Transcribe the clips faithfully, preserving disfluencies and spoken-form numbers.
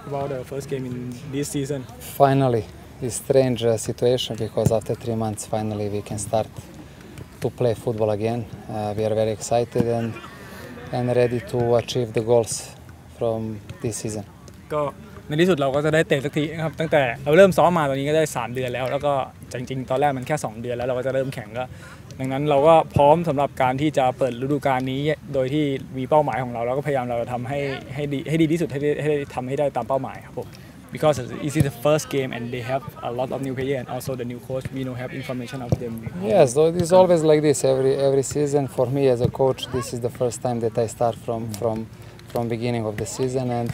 about the first game in this season? Finally, it's strange uh, situation because after three months, finally we can start to play football again. Uh, we are very excited and and ready to achieve the goals from this season. ก็ในที่สุดเราก็จะได้เตะสักทีนะครับตั้งแต่เราเริ่มซ้อมมาตอนนี้ก็ได้สามเดือนแล้วแล้วก็จริงๆตอนแรกมันแค่สองเดือนแล้วเราก็จะเริ่มแข่งก็ดังนั้นเราก็พร้อมสำหรับการที่จะเปิดฤดูกาลนี้โดยที่มีเป้าหมายของเราแล้วก็พยายามเราจะทำให้ให้ดีให้ดีที่สุดให้ให้ทำให้ได้ตามเป้าหมายครับผม because it's the first game and they have a lot of new players and also the new coach we don't have information of them. Yes, it's always like this every every season. For me as a coach, this is the first time that I start from from from beginning of the season and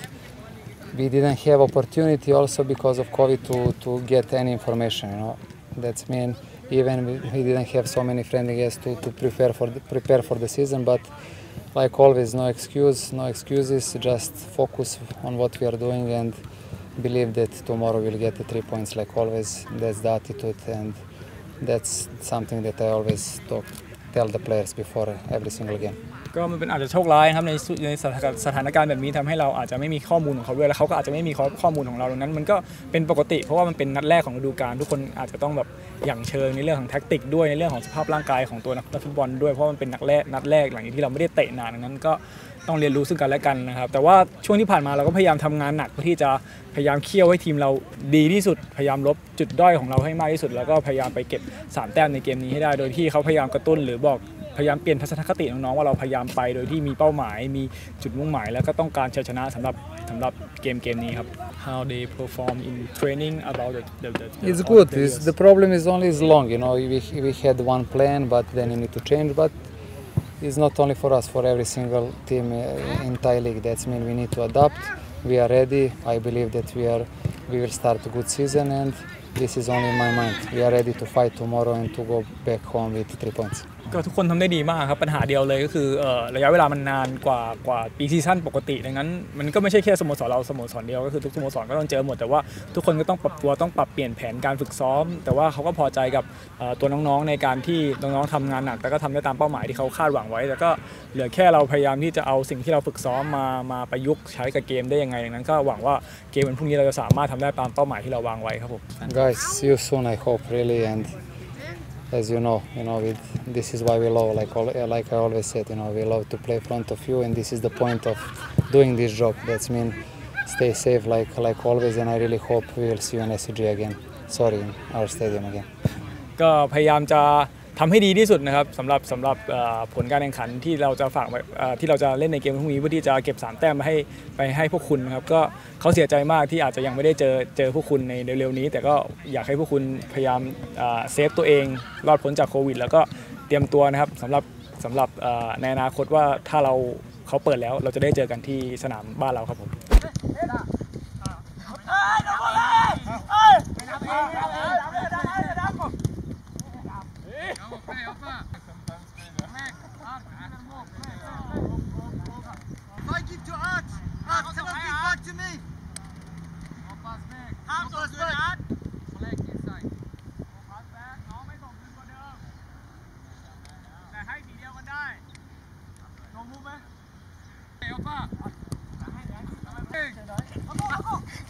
we didn't have opportunity also because of COVID to to get any information. You know, that's mean even we, we didn't have so many friendly games to to prepare for the, prepare for the season. But like always, no excuse, no excuses. Just focus on what we are doing and believe that tomorrow we'll get the three points like always. That's the attitude and that's something that I always talk, tell the players before every single game. ก็มันเป็นอาจจะโชคร้ายครับในในสถานการณ์แบบนี้ทำให้เราอาจจะไม่มีข้อมูลของเขาด้วยแล้วเขาก็อาจจะไม่มีข้อมูลของเราดังนั้นมันก็เป็นปกติเพราะว่ามันเป็นนัดแรกของฤดูกาลทุกคนอาจจะต้องแบบอย่างเชิงในเรื่องของแทคติกด้วยในเรื่องของสภาพร่างกายของตัวนักฟุตบอลด้วยเพราะมันเป็นนัดแรกนัดแรกหลังจากที่เราไม่ได้เตะนานดังนั้นก็ต้องเรียนรู้ซึ่งกันและกันนะครับแต่ว่าช่วงที่ผ่านมาเราก็พยายามทำงานหนักเพื่อที่จะพยายามเคี่ยวให้ทีมเราดีที่สุดพยายามลบจุดด้อยของเราให้มากที่สุดแล้วก็พยายามไปเก็บสามแต้มในเกมนี้ให้ได้โดยที่เขาพยายามกระตุ้นหรือบอกพยายามเปลี่ยนทัศนคติน้องๆว่าเราพยายามไปโดยที่มีเป้าหมายมีจุดมุ่งหมายแล้วก็ต้องการชัยชนะสำหรับสำหรับเกมเกมนี้ครับ How they perform in training about the the, the It's good. It's, the problem is only is long. You know, we we had one plan, but then you need to change. But it's not only for us, for every single team in Thai League. That's mean we need to adapt. We are ready. I believe that we are we will start a good season, and this is only in my mind. We are ready to fight tomorrow and to go back home with three points. ก็ทุกคนทำได้ดีมากครับปัญหาเดียวเลยก็คือระยะเวลามันนานกว่ากว่าปีซีซั่นปกติดังนั้นมันก็ไม่ใช่แค่สโมสรเราสโมสรเดียวก็คือทุกสโมสรก็ต้องเจอหมดแต่ว่าทุกคนก็ต้องปรับตัวต้องปรับเปลี่ยนแผนการฝึกซ้อมแต่ว่าเขาก็พอใจกับตัวน้องๆในการที่น้องๆทำงานหนักแต่ก็ทำได้ตามเป้าหมายที่เขาคาดหวังไว้แต่ก็เหลือแค่เราพยายามที่จะเอาสิ่งที่เราฝึกซ้อมมามาประยุกต์ใช้กับเกมได้ยังไงดังนั้นก็หวังว่าเกมวันพรุ่งนี้เราจะสามารถทำได้ตามเป้าหมายที่เราวางไว้ครับผม Guys, see you soon. I hope really and as you know, you know, with, this is why we love, like like I always said, you know, we love to play in front of you, and this is the point of doing this job. That's mean stay safe, like like always, and I really hope we will see you in S C G again. Sorry, in our stadium again. ก็พยายามจะทำให้ดีที่สุดนะครับสำหรับสำหรับผลการแข่งขันที่เราจะฝากที่เราจะเล่นในเกมพรุ่งนี้เพื่อที่จะเก็บสามแต้มมาให้ไปให้พวกคุณนะครับก็เขาเสียใจมากที่อาจจะยังไม่ได้เจอเจอพวกคุณในเร็วๆนี้แต่ก็อยากให้พวกคุณพยายามเซฟตัวเองรอดพ้นจากโควิดแล้วก็เตรียมตัวนะครับสำหรับสำหรับในอนาคตว่าถ้าเราเขาเปิดแล้วเราจะได้เจอกันที่สนามบ้านเราครับผมให้ทีเดียวกันได้ลงมุมไหมเอลฟ้า